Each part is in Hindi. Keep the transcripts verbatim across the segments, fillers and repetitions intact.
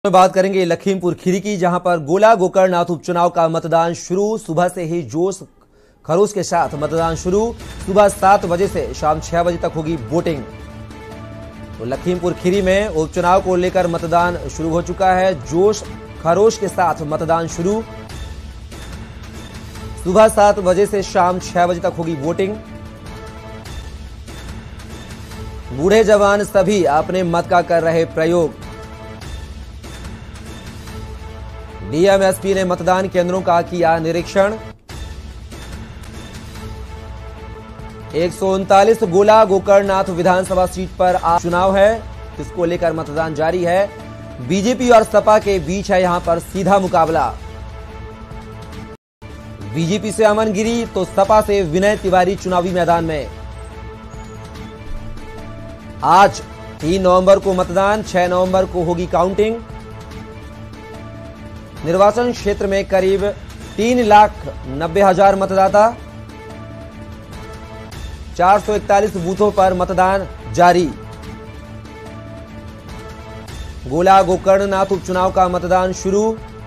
में बात करेंगे लखीमपुर खीरी की, जहां पर गोला गोकर्णनाथ उपचुनाव का मतदान शुरू। सुबह से ही जोश खरोश के साथ मतदान शुरू। सुबह सात बजे से शाम छह बजे तक होगी वोटिंग। तो लखीमपुर खीरी में उपचुनाव को लेकर मतदान शुरू हो चुका है। जोश खरोश के साथ मतदान शुरू। सुबह सात बजे से शाम छह बजे तक होगी वोटिंग। बूढ़े जवान सभी अपने मत का कर रहे प्रयोग। डीएमएसपी ने मतदान केंद्रों का किया निरीक्षण। एक सौ उनतालीस गोला गोकर्णनाथ विधानसभा सीट पर आज चुनाव है, जिसको लेकर मतदान जारी है। बीजेपी और सपा के बीच है यहां पर सीधा मुकाबला। बीजेपी से अमन गिरी तो सपा से विनय तिवारी चुनावी मैदान में। आज तीन नवंबर को मतदान, छह नवंबर को होगी काउंटिंग। निर्वाचन क्षेत्र में करीब तीन लाख नब्बे हजार मतदाता, चार सौ इकतालीस बूथों पर मतदान जारी। गोला गोकर्णनाथ उपचुनाव का मतदान शुरू।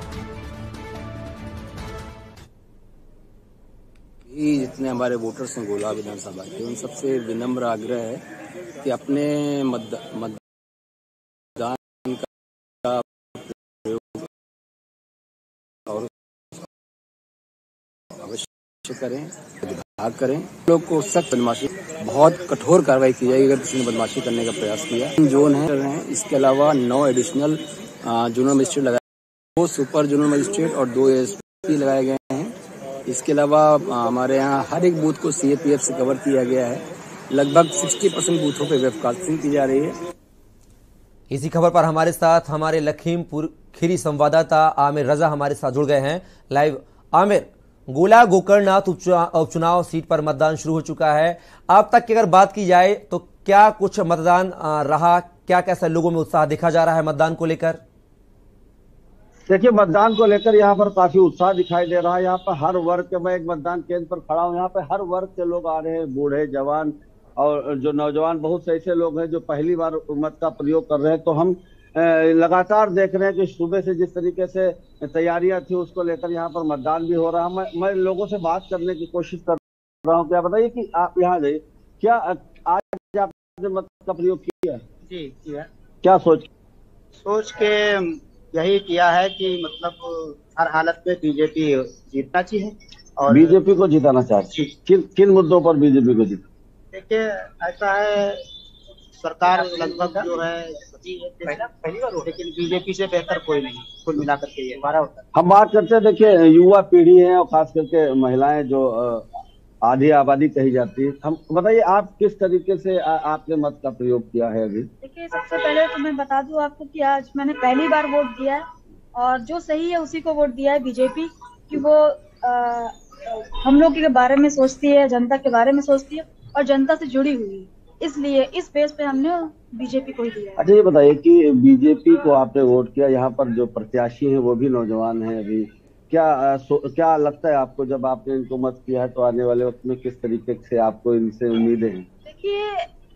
जितने हमारे वोटर्स हैं गोला विधानसभा के, उन सबसे विनम्र आग्रह है कि अपने मतदान का और अवश्य करें, विभाग करें। लोग को सख्त बदमाशी, बहुत कठोर कार्रवाई की जाएगी अगर किसी ने बदमाशी करने का प्रयास किया। जोन है, इसके अलावा नौ एडिशनल जोनल मजिस्ट्रेट लगाए, दो सुपर जोनल मजिस्ट्रेट और दो एएसपी लगाए गए हैं। इसके अलावा हमारे यहाँ हर एक बूथ को सीएपीएफ से कवर किया गया है। लगभग साठ परसेंट बूथों पे वेबकास्टिंग की जा रही है। इसी खबर पर हमारे साथ हमारे लखीमपुर खीरी संवाददाता आमिर रजा हमारे साथ जुड़ गए हैं लाइव। आमिर, गोला गोकर्णनाथ उपचुनाव सीट पर मतदान शुरू हो चुका है। अब तक की अगर बात की जाए तो क्या कुछ मतदान रहा, क्या कैसा लोगों में उत्साह देखा जा रहा है मतदान को लेकर? देखिए, मतदान को लेकर यहाँ पर काफी उत्साह दिखाई दे रहा है। यहाँ पर हर वर्ग के, मैं एक मतदान केंद्र पर खड़ा हूँ, यहाँ पे हर वर्ग के लोग आ रहे हैं, बूढ़े जवान और जो नौजवान, बहुत से ऐसे लोग हैं जो पहली बार मत का प्रयोग कर रहे हैं। तो हम लगातार देख रहे हैं कि सुबह से जिस तरीके से तैयारियां थी उसको लेकर यहाँ पर मतदान भी हो रहा है। मैं, मैं लोगों से बात करने की कोशिश कर रहा हूँ। क्या बताइए कि आप यहाँ जाइए, क्या आज आपने मत का प्रयोग किया? जी किया। क्या सोच सोच के यही किया है कि मतलब हर हालत में बीजेपी जीतना चाहिए और बीजेपी को जिताना चाहते। किन किन मुद्दों पर बीजेपी को जीता? देखिए, ऐसा है, सरकार लगभग जो है पहली बार, लेकिन बीजेपी से बेहतर कोई नहीं कुल मिलाकर के ये हमारा होता है। हम बात करते हैं, देखिए युवा पीढ़ी है और खास करके महिलाएं जो आधी आबादी कही जाती है। हम बताइए, आप किस तरीके से आ, आपने मत का प्रयोग किया है अभी? देखिए, सबसे पहले तो मैं बता दूं आपको कि आज मैंने पहली बार वोट दिया है और जो सही है उसी को वोट दिया है। बीजेपी कि वो आ, हम लोग के बारे में सोचती है, जनता के बारे में सोचती है और जनता से जुड़ी हुई है, इसलिए इस बेस पे हमने बीजेपी को ही दिया है। अच्छा, ये बताइए कि बीजेपी को आपने वोट किया, यहाँ पर जो प्रत्याशी हैं वो भी नौजवान हैं अभी, क्या सो, क्या लगता है आपको जब आपने इनको मत किया है तो आने वाले वक्त में किस तरीके से आपको इनसे उम्मीदें हैं? देखिए,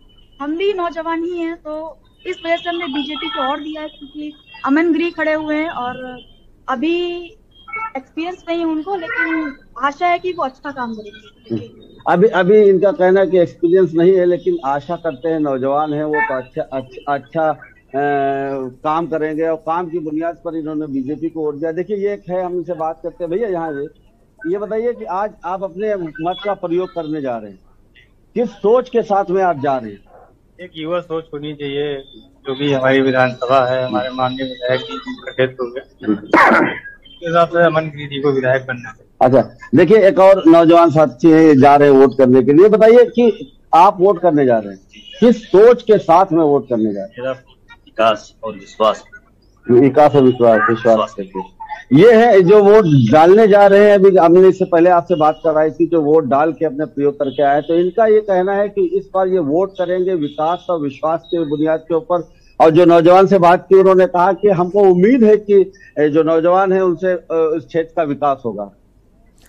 हम भी नौजवान ही हैं, तो इस वजह से हमने बीजेपी को और दिया है क्योंकि अमन गिरी खड़े हुए हैं और अभी एक्सपीरियंस नहीं है उनको, लेकिन आशा है कि वो अच्छा काम करेंगे। अभी अभी इनका कहना है कि एक्सपीरियंस नहीं है, लेकिन आशा करते हैं, नौजवान हैं वो तो अच्छा अच्छा, अच्छा आ, काम करेंगे और काम की बुनियाद पर इन्होंने बीजेपी को वोट दिया। देखिए, ये एक है, हम इनसे बात करते हैं। भैया यहाँ ये बताइए कि आज आप अपने मत का प्रयोग करने जा रहे हैं, किस सोच के साथ में आप जा रहे हैं? एक युवा सोच होनी चाहिए। जो भी हमारी विधानसभा है, हमारे माननीय विधायक जी का डेथ हो गया, उसके हिसाब से अमन गिरी जी को विधायक बनना है। अच्छा, देखिए एक और नौजवान साथी है, जा रहे हैं वोट करने के लिए। बताइए कि आप वोट करने जा रहे हैं, किस सोच के साथ में वोट करने जा रहे हैं? विकास और विश्वास, विकास और विश्वास विश्वास करके ये है जो वोट डालने जा रहे हैं। अभी हमने इससे पहले आपसे बात कराई थी, जो वोट डाल के अपने प्रयोग करके आए, तो इनका ये कहना है कि इस बार ये वोट करेंगे विकास और विश्वास के बुनियाद के ऊपर। और जो नौजवान से बात की, उन्होंने कहा कि हमको उम्मीद है कि जो नौजवान है उनसे इस क्षेत्र का विकास होगा।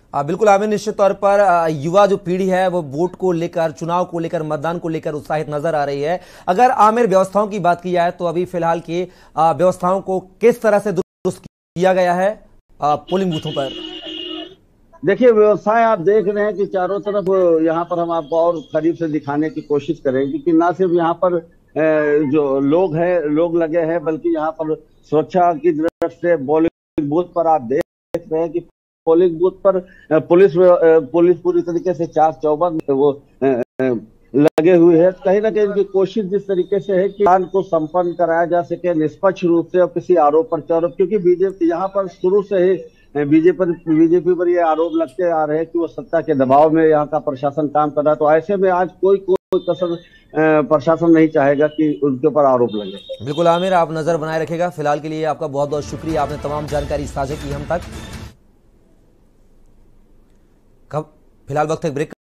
आ, बिल्कुल आमिर, निश्चित तौर पर आ, युवा जो पीढ़ी है वो वोट को लेकर, चुनाव को लेकर, मतदान को लेकर उत्साहित नजर आ रही है। अगर आमिर व्यवस्थाओं की बात की जाए तो अभी फिलहाल की व्यवस्थाओं को किस तरह से दुरुस्त किया गया है आ, पोलिंग बूथों पर? देखिए, व्यवस्थाएं आप देख रहे हैं कि चारों तरफ यहाँ पर हम आपको और करीब से दिखाने की कोशिश करेंगे कि ना सिर्फ यहाँ पर जो लोग हैं लोग लगे हैं, बल्कि यहाँ पर सुरक्षा की दृष्टि से पोलिंग बूथ पर आप देख रहे हैं कि पोलिंग बूथ पर पुलिस पुलिस पूरी तरीके से चार चौबंद वो लगे हुए हैं। कहीं ना कहीं इनकी कोशिश जिस तरीके से है कि मतदान को संपन्न कराया जा सके निष्पक्ष रूप से और किसी आरोप प्रत्यारोप, क्योंकि बीजेपी यहाँ पर शुरू से ही बीजेपी बीजेपी पर ये आरोप लगते आ रहे हैं कि वो सत्ता के दबाव में यहाँ का प्रशासन काम कर रहा है। तो ऐसे में आज कोई कोई कसर प्रशासन नहीं चाहेगा कि उनके ऊपर आरोप लगे। बिल्कुल आमिर, आप नजर बनाए रखेगा। फिलहाल के लिए आपका बहुत बहुत शुक्रिया, आपने तमाम जानकारी साझा की हम तक। फिलहाल वक्त एक ब्रेक